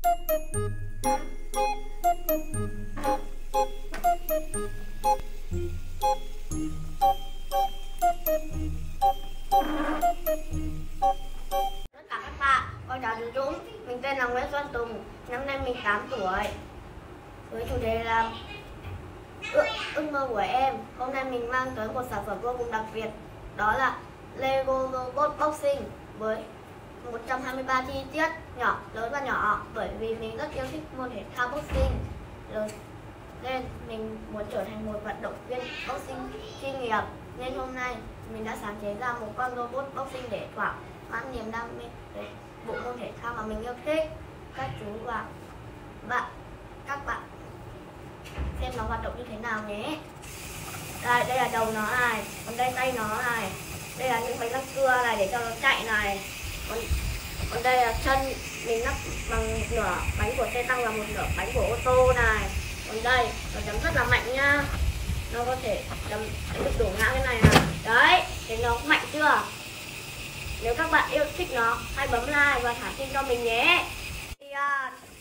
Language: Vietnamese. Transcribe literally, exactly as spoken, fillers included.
Tất cả các bạn, con chào chú Dũng. Mình tên là Nguyễn Xuân Tùng, năm nay mình tám tuổi. Với chủ đề là ước, ước mơ của em, hôm nay mình mang tới một sản phẩm vô cùng đặc biệt. Đó là Lego Robot Boxing với một trăm hai mươi ba chi tiết nhỏ, lớn và nhỏ. Bởi vì mình rất yêu thích môn thể thao boxing, nên mình muốn trở thành một vận động viên boxing chuyên nghiệp. Nên hôm nay mình đã sáng chế ra một con robot boxing để thỏa mãn niềm đam mê để bộ môn thể thao mà mình yêu thích. Các chú và bạn, các bạn xem nó hoạt động như thế nào nhé. Đây, đây là đầu nó này, còn đây tay nó này, đây là những bánh răng cưa này để cho nó chạy này, còn, còn đây là chân mình lắp bằng một nửa bánh của xe tăng và một nửa bánh của ô tô này. Còn đây nó chấm rất là mạnh nhá, nó có thể chấm được đổ ngã cái này này. Đấy, thấy nó mạnh chưa? Nếu các bạn yêu thích nó, hãy bấm like và thả tim cho mình nhé. Yeah.